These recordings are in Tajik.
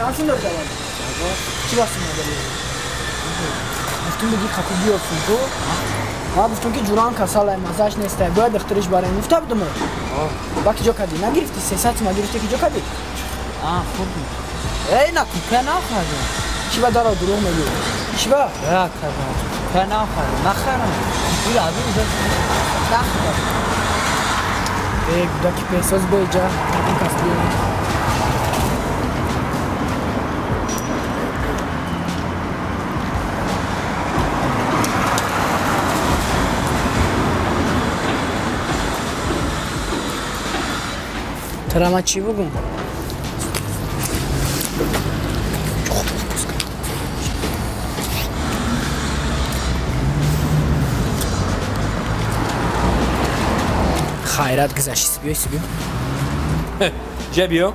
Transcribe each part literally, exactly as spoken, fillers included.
شانسون داری دوام چی واسه نداری؟ گفتم بگی خطی بیافتیم تو ما گفتم که جوران کسال های مزاش نیسته باید اخترش برای مفته بدم باکی جا کردی نگرفتی سیست ما گرفتی که جا کردی آه خوب ای نه تو که نخوردم چی با دارا دروغ میگی؟ چی با؟ یا کردم که نخوردم نخوردم این عبی اینجا نخوردم ای گودا که پیساز باید جا این کس بیانی ترا ما چی بگم؟ خیرات گذشتی بیای سی بیو جا بیو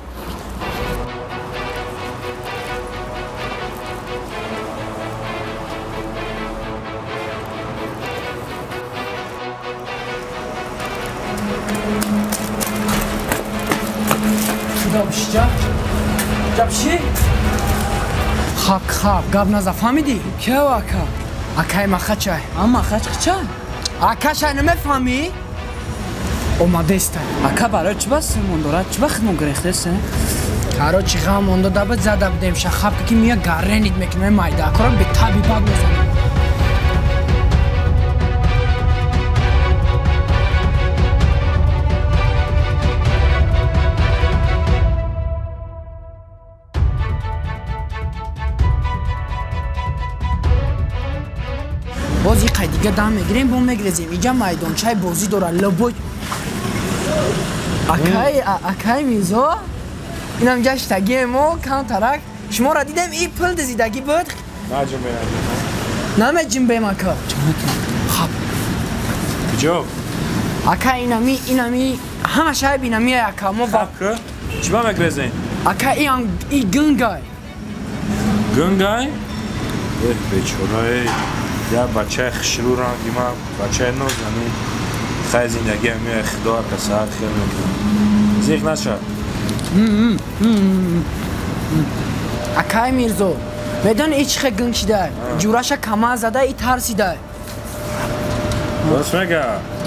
دابش جا جا بشی خاک خواب گاب نازا فهمیدی؟ که واکا اکای مخه چای اما خچ چای اکا چای نمیفهمی؟ اومده استه اکا برای چی بس موندورا چی وقت مون گرفته است کارو چی غم مونده دابد زده بدیم شخاب که میا گرنید میکنه مایده کارو به تابی باد میزنه بازی قیدیگه دام میگیریم بوم میگریزیم اینجا میدانچه بازی داره لبوی اکای اکای میزو اینم گشتگی ما کانترک شما را دیدم این پل دزیدگی بود نه جنبه نه نمه جنبه مکا خب کجا؟ اکا اینمی اینمی همه شایب اینمی اکا ما با خب که؟ چی با مگرزین؟ اکا این این گنگای گنگای؟ اه بیچورای یا بچه خشرو رنگی ما بچه نوزنی خیلی زندگی همی اخدار پسر خیلی میکنم زیخ نشد اکای میرزو میدون ایچ خیلی گنگ شده جوراشا کما زده ای ترسیده درست میگه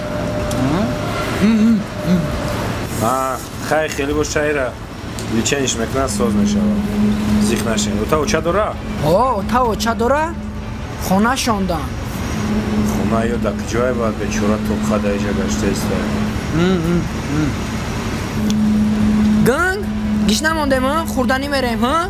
خیلی خیلی با شایره لیچنش میکنن ساز میشه زیخ نشین او تا اوچه داره؟ او تا اوچه داره؟ خونه شاندن خونه یا دک جای باید به چورا توب خدا ایجا گشته است گنگ؟ گیش نمانده ما؟ خوردنی میریم ها؟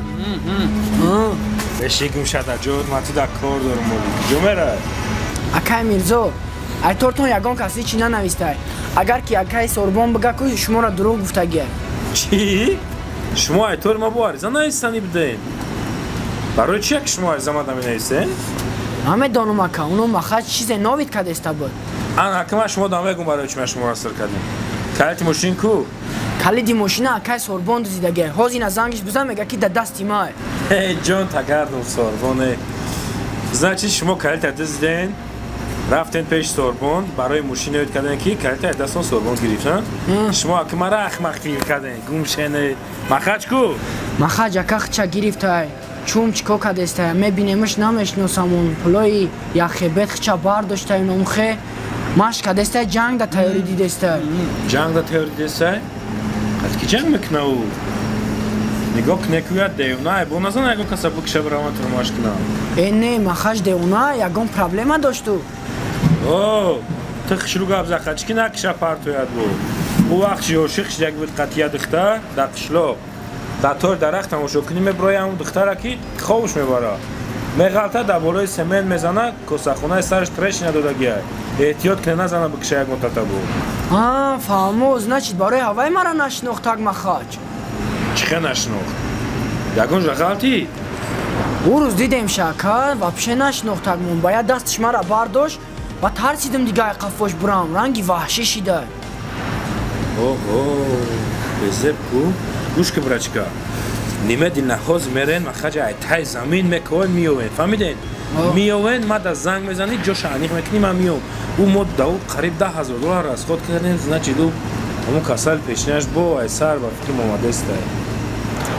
بشیگم شده جود ما تو دک کار دارم بودی جو میره؟ اکای میرزو ای تورتون یگان کسی چی ننویسته اگر که اکای سوربان بگه که شما را دروغ گفته گه چی؟ شما ای طور ما با عرضه نایستانی بدهین برای چی که شما عرضه ما دمی نیستین؟ همه دانم اکا اونو مخص چیز نوید کده استه بود آن حکمه شما دامه گم برای چی شما راستر کردیم کلیت ماشین کو؟ کلیدی ماشینه اکای سوربان دزیده گه حاضی نزنگش بزن میگه که در دستی ماه هی جون تگردم سوربانه زنچی شما کلیت دزیدین رفتین پیش سوربان برای ماشین نوید کردن کی کلیت دستان سوربان گرفتن شما حکمه را اخمق فیل کردین گم شنه مخچ کو؟ مخچ اکا خچه گرفته چوم چکو کده استه میبینیمش نمیشناسمون پلوی یا خیبت خچه برداشته نمخه ماش کده استه جنگ دا تیوری دیده استه جنگ دا تیوری دیده استه؟ از کی جنگ میکنه او؟ نگاه کنه کوید دیونه با نزن اگه کسا بکشه برامت رو ماش کنه این نه مخش دیونه یکم پرابلم داشتو اوه تو خشلو گاب زخه چی که نکشه پرتوید بو او وقت جوشیخش یک بود قطیه دخته در قشلو در طور درخت هموشو کنی میبرای همون دختر که خوابش میباره میغلطه در بالای سمن میزنه کسخونه سرش ترش نداده گیه احتیاط کنه نزنه بکشه یک مدت بو آه فهموز نچید برای هوای مرا نشناخت تاک مخاج چخه نشناخت؟ یکونش غلطی؟ او روز دیدم شکر و پیشه نشناخت تاکمون باید دستش مرا برداشت و ترسیدم دیگه قفاش برام رنگی وحشی شیده اوه بزب کو گوش که برچکا نیمه دی نخوز میرن مخرج ای تای زمین میکوین میوین فهمیدین؟ میوین ما در زنگ میزنی جوش عنیق میکنی ما میوم او مد داود قریب ده هزار دلار از خود کردن زنه چیدو همون کسل پیشنش با ای سر و فکر ماماده است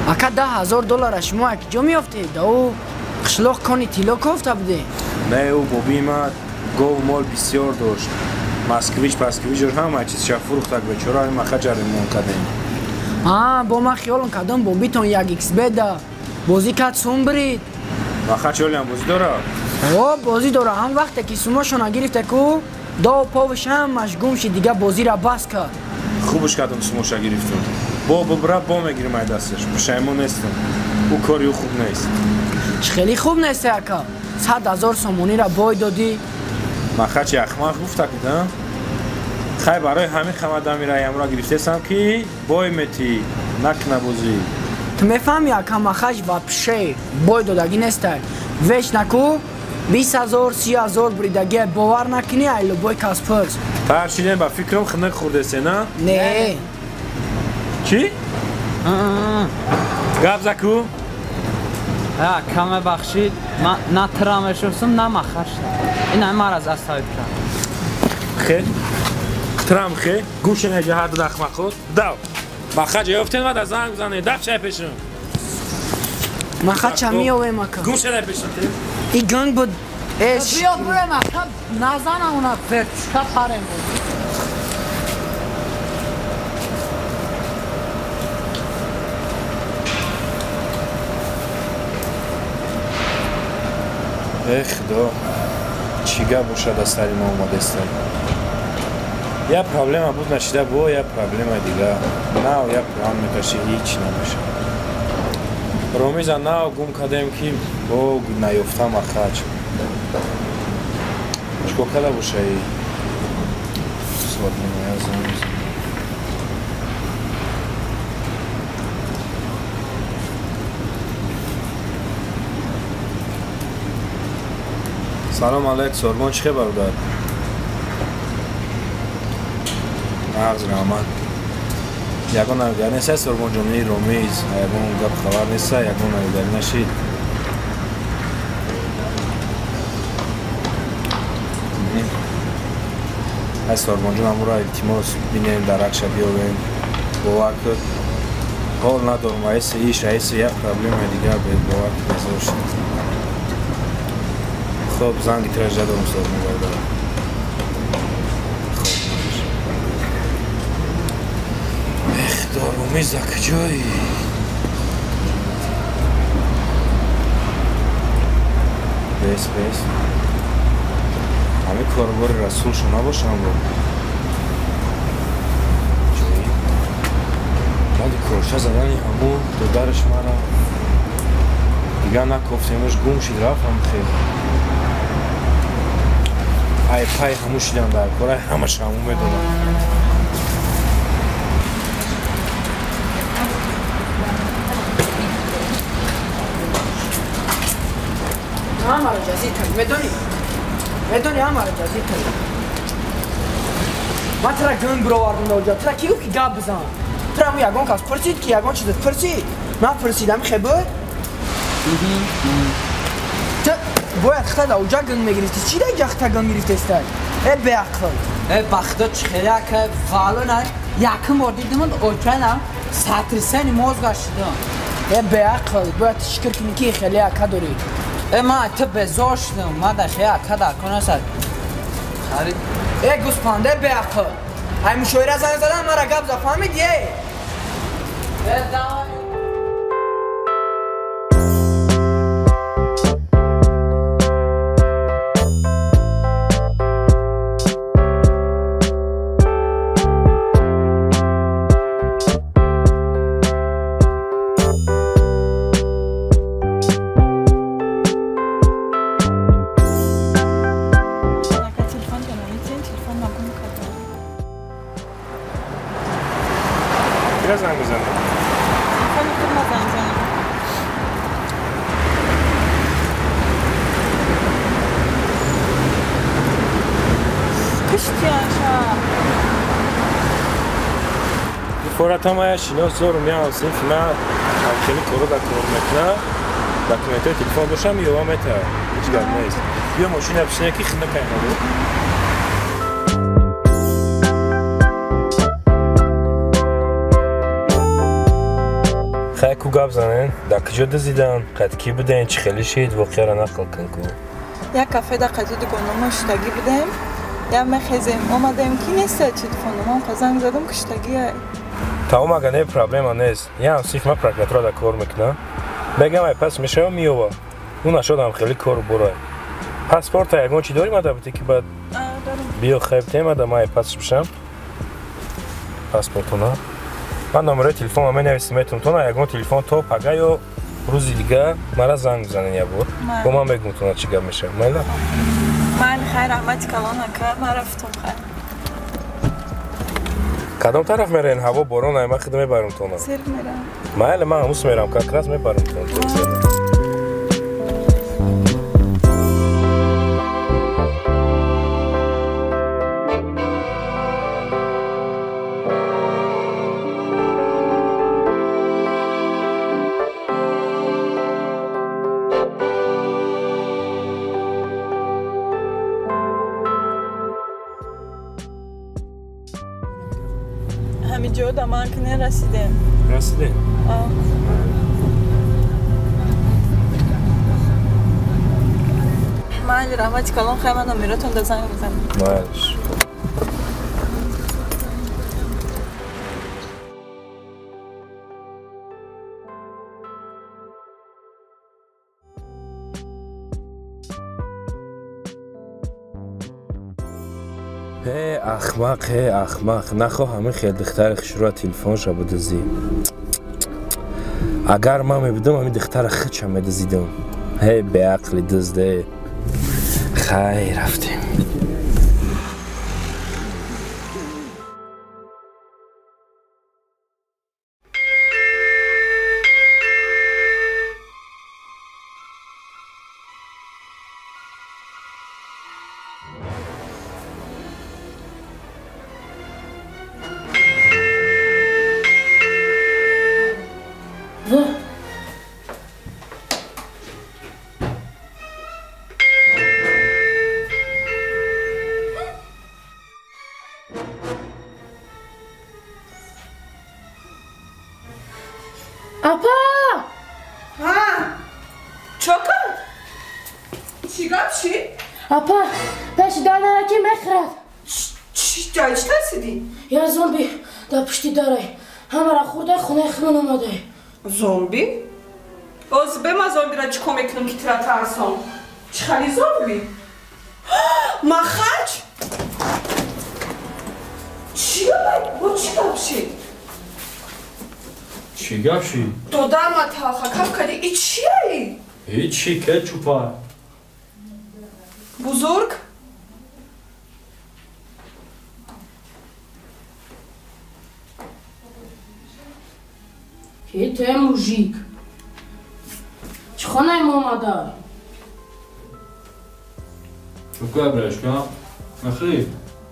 اکا ده هزار دلار شما اکی جا میافته داو قشلاق کنی تیلا کافته بده نه او بابی ما گو مال بسیار داشت مسکویچ پسکویچ رو همه چیز شب فروختک به چرا این مخه جریمون کردیم آه با ما خیالم کردم بابی تون یک ایکس بده بازی کد سوم برید مخه چالی هم بازی داره؟ آه بازی داره هم وقتی که سوماشو نگرفته کو دا و پاوش هم مشگوم شد دیگه بازی را بس کرد خوبش کردم سوماشو گرفتم با ببره با میگیرم ای دستش پشیمون نیستم او کاری خوب نیست خیلی خوب نیست اکا صد هزار سامونی را بای دادی مخه چی اخمق گفته کدم خیلی برای همین خمدم میره را گرفته سم که بای میتی نکنه بازی تو میفهمی اکا مخش و پشه بای دادگی نیسته ویش نکو بیست هزار سی هزار بریدگی باور نکنی ایلو بای کسپرز پرشیدن با فکرم خنق خورده سه نه؟ نه چی؟ گفت زکو؟ ها کم بخشید من نه ترامش رسم نه مخش این همه از استاید کرد خیلی ترام خیلی گوش نجه هر دو دخمه خود دو مخه جه افتین و در زنگ بزنه دف چه پیشم مخه چمی اوه مکا گوش نجه پیشم ای گنگ بود ایش بیا بروی مکتب نزنم اونا فرچکت پرم بود ای خدا چیگه باشد از سری ما اومده است یه پرابلم بود نشده با یه پرابلم دیگه نه یه پرام میتاشی هیچ نمیشه رومیزا نه گم کردیم که با نیفتم اخراج چکو کلا باشه ای سوال نمیازم سلام علیک سرمان چه خبر داد؟ مغز رحمت یکون نمیگر نیست سرمان جمعی رومیز یکون گب خبر نیست یکون نمیگر نشید از سرمان جمعی همون را التماس بینیم درک شد یا بین باور کرد حال ندارم ایس ایش ایس یک پرابلم دیگر باید باور کرد بزار شد خب زنگی ترجه دارم سر موبایل دارم خب اخدار امیز دکه جایی بیس بیس همه کارگار رسول شما باشم با جایی ولی کارشه زدنی همون دو درش مرا دیگه نکفتیمش گم شید رفتم خیلی پای پای هموش دیدم در کاره همش همون میدونم همه را جزید کنی میدونی میدونی همه را جزید کنی من ترا گنگ برو واردم دوجا ترا کی گفت که گاب بزن ترا همون یگان کس پرسید که یگان چیزت پرسید من پرسیدم خبر باید خطا دا اوجا گنگ میگرفتی چی دا اینجا خطا گنگ میگرفتی استای؟ ای به اقل ای بخدا چخیره که فعلا نه یکم بار دیدم اوکنم سطر سنی موز گشتیدم ای به اقل باید شکر کنی که خیلی اکا داری ای من تا بزاشتم من در خیلی اکا در کنه سر خرید ای گوسپانده به اقل های مشاوره زنگ زدن من را گب زفا فهمید یه ای دای کیا زنگ بزنه؟ خیلی خوب نزنگ زنم کشتی آنشا فورت هم های شناس زور میان صرف نه همکنی کرو در کرو مکنه دکومنت های تلفن باشم یا هم ایتا هیچ گرد نیست بیا ماشین اپشنه که خنده کنه خیلی کوگا بزنن در کجا دزیدن قد کی بودن چه خیلی شید واقعا را نقل کن کو یک کافه در قدید گناه کشتگی بودم یا مخزم اومدم کی نیست چی تفنم هم زنگ زدم کشتگیه تا اومگه نه پرابلم نیست یا سیف ما پراکترا در کار میکنه بگم ای پس میشه میوه اون شدم خیلی کار برای پاسپورت یگان چی داری مدابتی که بعد بیا خیب تیم دم ای پس بشم پاسپورتونا من نمره تلفن من نویسیمتون تو نه یگان تلفن تو پگه یا روزی دیگه مرا زنگ بزنین یا بود با من بگم تو چی گپ میشه مالا من خیر رحمت کلان نکرد من رفتم خیر کدام طرف میرین هوا بارون ما خدمت برام تو نه سر میرم مالا من هموس میرم که کلاس میبرم تو همینجا دمان کنه رسیدم رسیده آه من رحمت کلان خیلی من نمیرتون در زنگ بزنم مالش هی احمق هی احمق نخواهم خیلی دختر خشورا تلفن شو بدزی اگر من میبودم همین دختر خودشم میدزیدم هی به عقل دزده خیر رفتیم Apa! ها چوکا چی گپ چی؟ Apa, peş dana ki mekrat. چی جای چی ترسیدی؟ Ya zombi da pişti daray. Hamara khurda khune khman omade. زومبی؟ باز به ما زومبی را چی کمک کنم که ترا ترسم چی خیلی زومبی؟ مخرج؟ چی گپ؟ با چی گپ چی؟ چی گپشی؟ تو در ما تاخه کف کردی ای چیه ای؟ هیچی که چوپا بزرگ؟ Ki te mujik. Chkhana im omada. چوکا برشکا نخری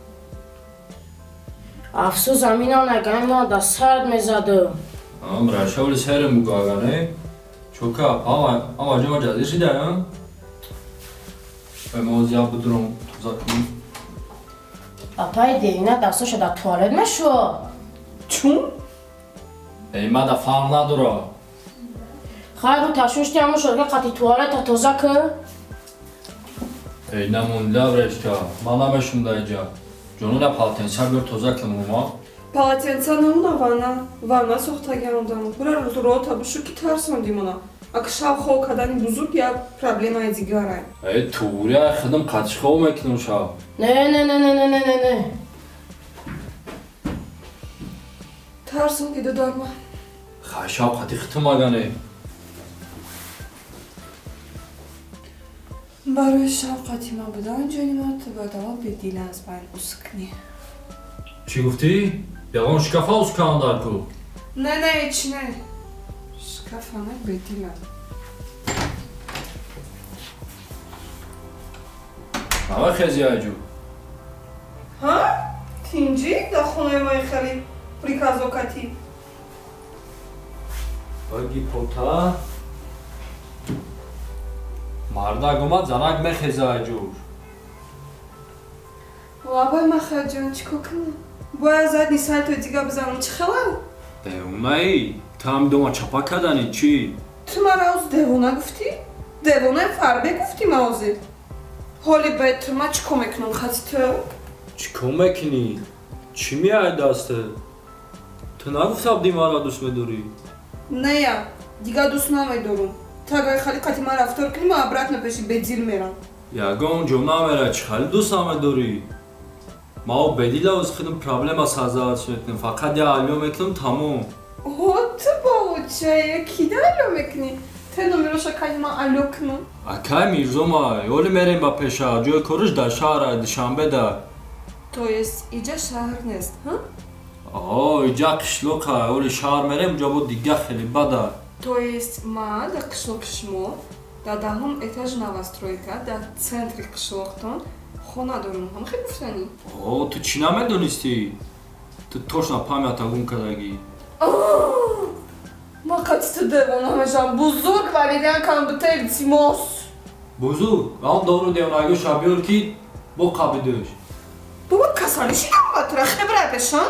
Afsus amina nagam da sard mezade. آم برشا ولی سر مگاگانه چوکا آما آما جا جدی شده هم به موزیا بدرم توزاکنی Apa deyina dastosh da tualet mesho. چون؟ ایما دا فهم نداره Khayru tashushti amu shorga qati tualet toza ke. ای نمون لبرشکا ما نمشون دا اینجا جونو دا پاتنسر بر توزاکن اوما Полотенца намуна ванна, ванна сохтагиандам. Бура рота бушу ки тарсондим она. Ак шавхо кадани бузург я проблемаи дигарай. ای توری خدم قچخو میکنم شا Ne ne ne ne ne ne ne ne. Тарсон ки додарма. خشا قطی ختم آگانه барои шафқати ман будан ҷонимат бадало бедил аз байн ускни. چی گفتی؟ یقان شکافا اوز کان دار کو Не, не, ҳеҷ не. Шкафанак бедилам. همه خیزی آجو Ҳа? Тинҷӣ дар хонаи ман хеле приказокатӣ. باگی پوتا مردک اومد زنک مخیزه آجور Лабай Махаҷон чӣ кор кунам? Бояд задни сайтои дига бизанам чӣ хелал? Devonai, tam doma çapa kadani çi? تما راوز دوونه گفتی؟ دوونه فربه گفتی موزی حالی باید تما چی کمکنم خواهی تو؟ چی کمکنی؟ چی میاد دسته؟ تو نگفتم دی مرا دوست بداری؟ نه یا دیگه دوست نمیدارم تا اگه خالی قطعی ما رفتار کنیم و عبرت نپشی بدزیر میرم یگان جو نمیره چی خیلی دوست نمیداری؟ ما بدیل از خودم پرابلم از حضرت میکنم فقط یه علیو میکنم تمام اوه تو با چه کی دارو میکنی؟ تو نمیروش کلی ما علو کنم اکای میرزو ما یولی میریم با پیشه جوی کروش در شهر دشنبه در تو است اینجا شهر نیست ها؟ آه اینجا قشلوقه یولی شهر میریم جا بود دیگه خیلی بده تو است ما در قشلوق شما در دهم اتاج نوسترویکا در центре قشلوقتان خونه دارم هم خیلی گفتنی آه تو چی نمیدونستی؟ تو توشنا پامیتا گون کدگی ما قطعی تو دوانه میشم بزرگ ولیدن کنم دو تیل سیماس بزرگ آن دورو دیونایگو شبیار کی با قبیدوش بابا کسانیشی هم بطوره خیلی برای بشن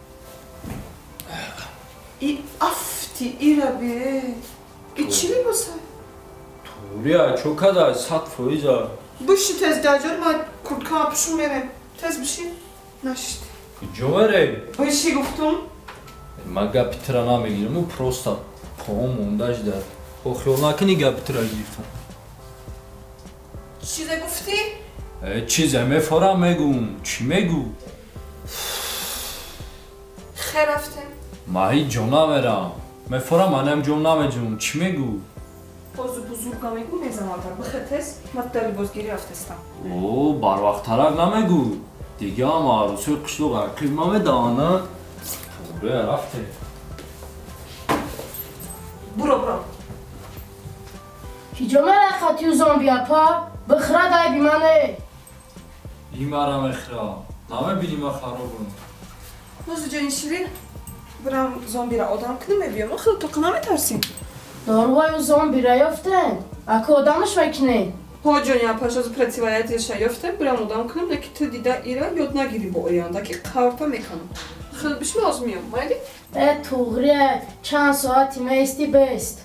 ای افتی ای را بیه ای چی می بسه؟ توریا چو کده صد فویزا بشی تز دجار ما کرد کنم پشون میرم تز بشی نشید کجا بره؟ بشی گفتم من گپیترا نمیگیرم و پروستا پاهم موندهش در با خیال نکنی گپیترا گیرتم چیزه گفتی؟ چیزه میفارم میگم چی میگو؟ خیر رفته ما هیچ جا نمیرم میفارم منم جا نمیجم چی میگو؟ بازو بزرگا میگو میزم آتر بخیر تز ما داری بازگیری رفتستم او بر وقت ترک نمیگو دیگه هم عروسی قشلوق قیمه میدانه توریا رفته برو برو هیجا مرا خطی و زامبیا پا بخرا دای بیمانه این مرم اخرا نمی بینی من خرابم نوزو جان شیرین برم زامبی را آدم کنم میبیم خیلی تو کنم میترسیم داروهای و زامبی را یافتن اکو آدمش میکنه ها جان یا پاش از پرتیوایت یافته برم آدم کنم نکی تو دیده ایرا یاد نگیری با آینده که قرپا میکنم خیلی بشم از میام مایلی؟ اه توغریه چند ساعتی میستی بست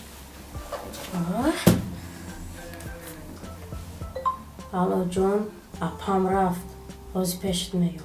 حالا جان اپام رفت بازی پیشت میام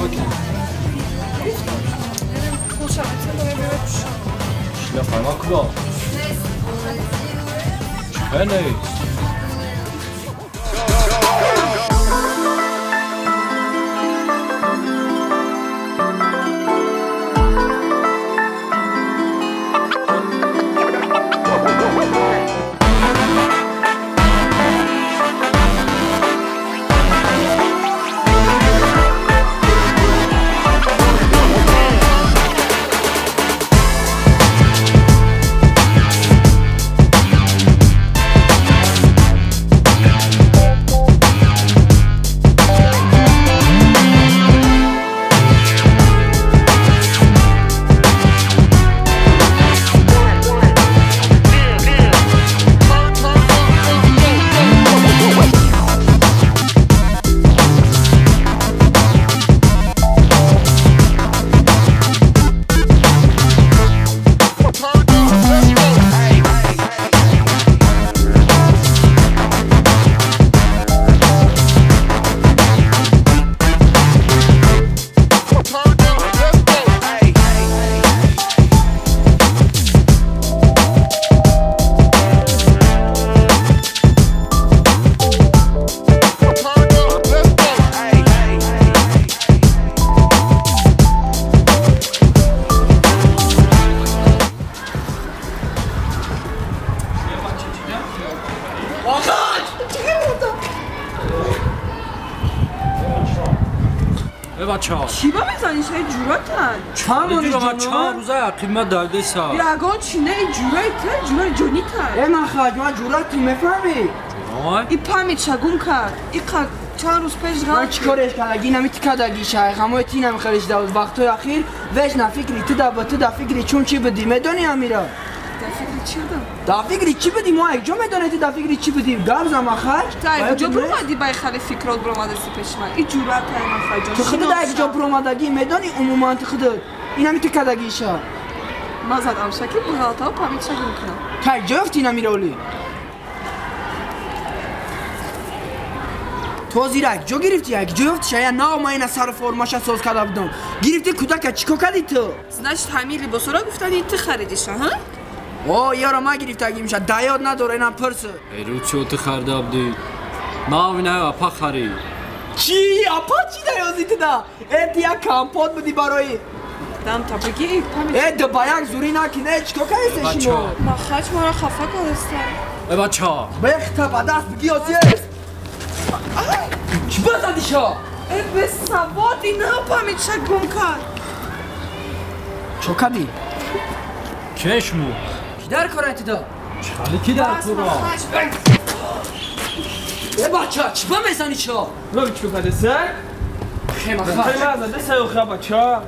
بکن شلا فرما کلا چه نیست چی با بزنیش های جوراتن؟ چامونی جونو؟ چهار روزه قیمت دارده سا یگان چینه ای جورای تر جورای جونی تر ای من خواهد من جوراتی میفهمی؟ جونای؟ ای پامیت شگون کرد ای قد چند روز پیش من غلط چی کارش کردگی نمی تکدگی شایخ همه تی نمی خریش داود وقتای اخیر وش نفکری تو دا با تو دا فکری چون چی بدی میدونی امیرا؟ دا فکری چی بدم؟ دا فکری چی بدی ما یک جا میدونی تو دا فکری چی بدی؟ گرز هم اخر؟ تا ای کجا برامدی بای خاله فکرات برامده سی پیش من ای جورات های من خواهی جان تو خود دا یک جا برامدگی میدونی عموما تو خودت این همی تکدگی شا ما زدم شکل بغلطه و پامیت شگون کنم تا یک جا افتی نمیره اولی تو زیرا یک جا گرفتی یک جا افتی شاید نه ما این سر فرماشا سوز کرده بودم گرفتی کودک چیکو کردی تو؟ значит همین لباسورا گفتن تو خریدیشن ها؟ اوه یارا ما گرفتگی میشه دیاد نداره اینم پرسه ای رو چه تو خرده بودی؟ ما اینه اپا خرید چی؟ اپا چی دیازی تو دا؟ ایتی یک کمپوت بودی برای دم تا بگی پامیت ای دو باید زوری نکنه چیکو کردی شما؟ ما خاچ ما را خفه کردستم ای بچه ها بختا با دست بگی آسیست چی بزدی شا؟ ای به سوادی نه پامیت شگون کرد چو کردی؟ کشمو کی در کاره تو دا؟ چالی کی در تو را؟ ای بچه چی با میزنی شا؟ رو چیکو کرده سر؟ خیمه خیلی خواهد مزده سر اخرا بچه ها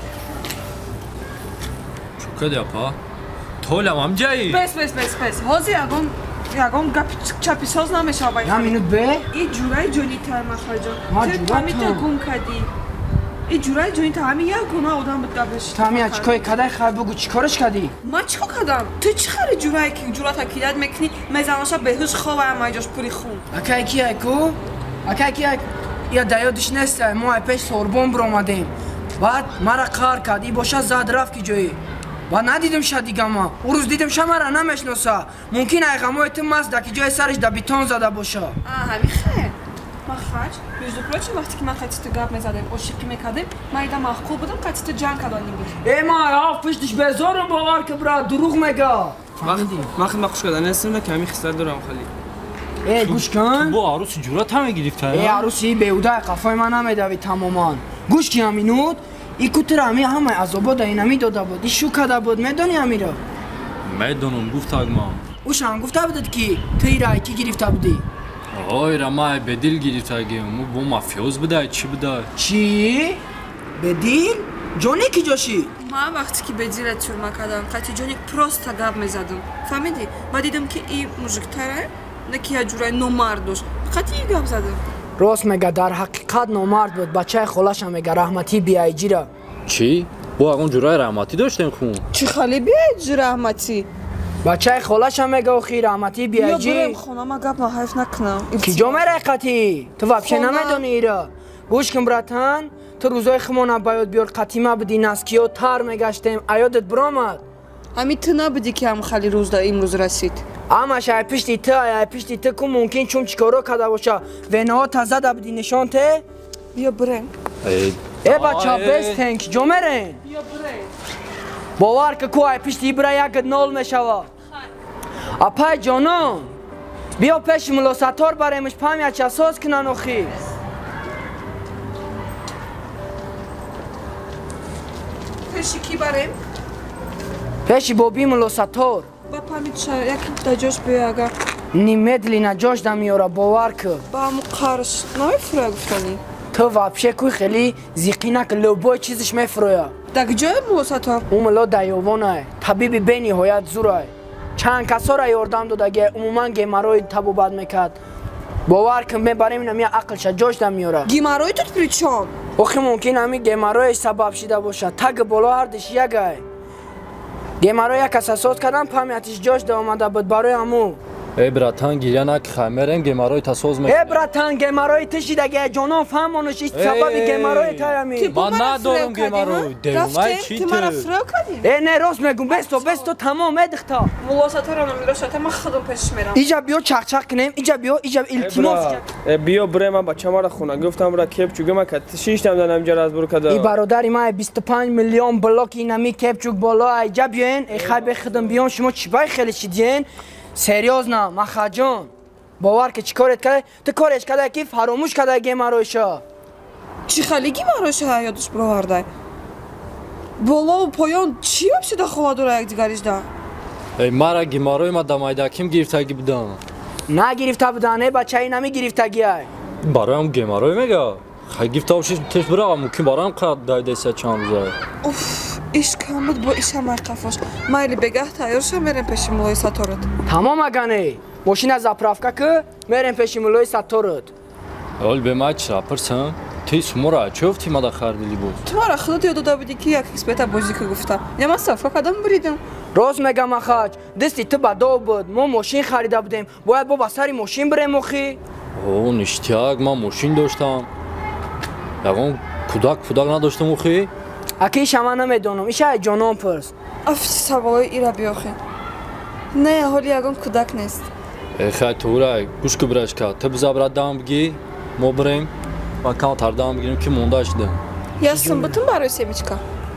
چو کده اپا؟ تولم هم جایی؟ بس بس بس بس هازی یگان یگان گپ چپی ساز نمیشه آبای یه مینوت به؟ ای جورای جونی تر مخرج ما جان جورا پامیت تر. گم کردی ای جورای جونی تر همین یک گناه آدم بود قبلش تو همین چیکای کدای خواهد بگو چی کارش کردی؟ ما چیکو کردم تو چی خری جورای که جورا تکیدت میکنی میزناشا بهش خواه هم ایجاش پولی خون اکای کی ایکو؟ اکای کی ایک یا دیادش نیسته ما ای پیش سوربون برامدیم بعد مرا کار کرد ای باشه زد رفت کی جایی و ندیدم شد دیگه ما او روز دیدم شما را نمیشناسه ممکن ایغمای تو مزده که جای سرش دا بیتون زده باشه آه همین خیر ما خرج بیشتر پروچه وقتی که من قطعی تو گپ میزدم عاشقی میکردم من ایده محکوم بودم قطعی تو جنگ کردن بود ای ما راف پشتش بزارم باور که برا دروغ میگه من خیلی خوش کردن هستم نه که همین خیستر دارم خیلی ای گوش کن با عروس جورات همه گرفته ای عروسی بیوده قفای من نمیدوی تمامان گوش کی همینود ای کتر همی همه عذابا دا اینمی داده بود ای شو کده بود میدونی امیرا میدونم گفت اگما اوش هم گفته بودد که توی رای کی گرفته بودی آی رما به دل گرفته گیم با مافیوز بده چی بده چی؟ به دیل؟ جونی کی جاشی؟ من وقتی که به دیره تورما کردم قطعی جونی پروست گپ میزدم فهمیدی؟ و دیدم که این موژیک تره نه که یه جورای نومرد داشت قطعی گپ زدم راست میگه در حقیقت نامرد بود بچه خلاش هم میگه رحمتی بیایی جیره چی؟ با اون جورای رحمتی داشتیم خون چی خالی بیایی جی رحمتی؟ بچه خلاش هم میگه خی رحمتی بیایی یا بریم جی خونه ما گپ نحیف نکنم کی جا میره قطعی؟ تو وابشه خونه. نمیدونی ایره گوش کن براتان تو روزای خمون باید بیار قطیمه بدی نسکی و تر میگشتیم ایادت برامد همین تو نبودی که هم خیلی روز دا امروز رسید اما شاید پشتی تو ای پشتی تو که ممکن چون چیکارو کده باشه و نه تازه دا بدی نشان ته بیا برنگ ای بچه بیست تنک جمرین بیا برنگ باور که که ای پشتی برای یک نال میشوه اپای جانم بیا پیش ملاستار برایمش پامی چه ساز کنن اخی پیشی کی برایم؟ پیشی بابی ملاستار با پامی چه یکی دا جاش بیا اگر نیمدلی نجاش دمیاره باور که با همون قارش نمیفروه گفتنی تو وابشه کوی خیلی زیقینه که لوبای چیزش میفروه دک جای ملاستار؟ اون ملا دیوانه طبیبی به نهایت زوره چند کسا را یاردم داده که عموما گیمروی تبو بد میکرد باور که میبریم نمی عقلش جاش دم میاره گیمروی توت پریچام آخه ممکن همی گیمرویش سبب شده باشه تگ بالا هردش یکه گیمروی یک کس اساس کردن پامیتش جاش ده آمده بود برای همو ای براتان گیریا نک خمیرم گیمروی تسوز میکنه ای براتان گیمروی تشیده که جانان فهمانش ایست سبب گیمروی تایمی من ندارم گیمروی دیومای چی تو ای نه راست میگم بستو بستو تمام ادختا ملاستار هم میراشته من خودم پیش میرم ایجا بیو چق چق کنیم ایجا بیو ایجا التماس بیا برای من بچه ما را خونه گفتم را کپچوک ما که شیشتم دارم اینجا از برو کده ای برادری ما بیست و پنج میلیون بلاک اینمی کپچوک بالا ایجا بیاین ای خیلی بخدم بیان شما چی بای خیلی چیدین سریوز نه مخجان باور که چی کارت کرده تو کارش کرده که فراموش کرده گیمرویشا چی خیلی گیمرویشا یادش برآورده بالا و پایان چی вообще دخواه داره یک دیگریش ده ای مرا گیمروی ما دمایده کم گرفتگی بدم نه گرفته بودن بچه ای نمی گرفتگی های برای هم گیمروی میگه خیلی گرفته باشی تش برا ممکن برای هم قد دایده سه چند روزه اوف ایش کم بود با ایش هم قفاش مایلی بگه تایرشم میرم پیش ملای ساتورت تمام اگانه ماشین زاپرافکا که میرم پیش ملای ساتورت اول به ما چرا پرسن تی سمورا چوفتی ما دخار دیلی بود تو را خودت یاد داده بودی که یک اسپیتا بازی که گفته یا من صفا کدام بریدم راست میگم اخاج دستی تو بدا بود ما ماشین خریده بودیم باید با سری ماشین بریم اخی اوه نشتیاق ما ماشین داشتم یکم کودک کودک نداشتم اخی اکی شما نمیدونم ایشه جانان پرس افتی سوالای ایرا بیاخی نه حالی یکم کودک نیست ای خیلی طوره گوش که برش کرد تو بزا برات دام بگی ما بریم و کام تردام بگیریم که مونده شده یستم بتون برای سیمیچکا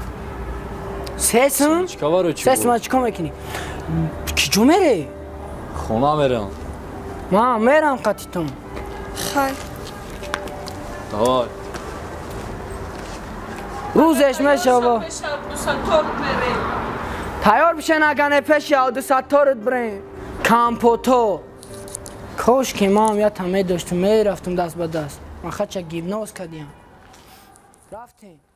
سیسم؟ چیکار برای چی سیسم بود؟ چیکار میکنی؟ کی جو میره؟ خونه میرم ما میرم قطیتم خیلی دای روزش میشه تیار بشن اگه پیش یا دو ستارت بریم کامپوتو کاش که ما هم یا تمه داشتم میرفتم دست به دست من خدشه گیبناز کردیم رفتیم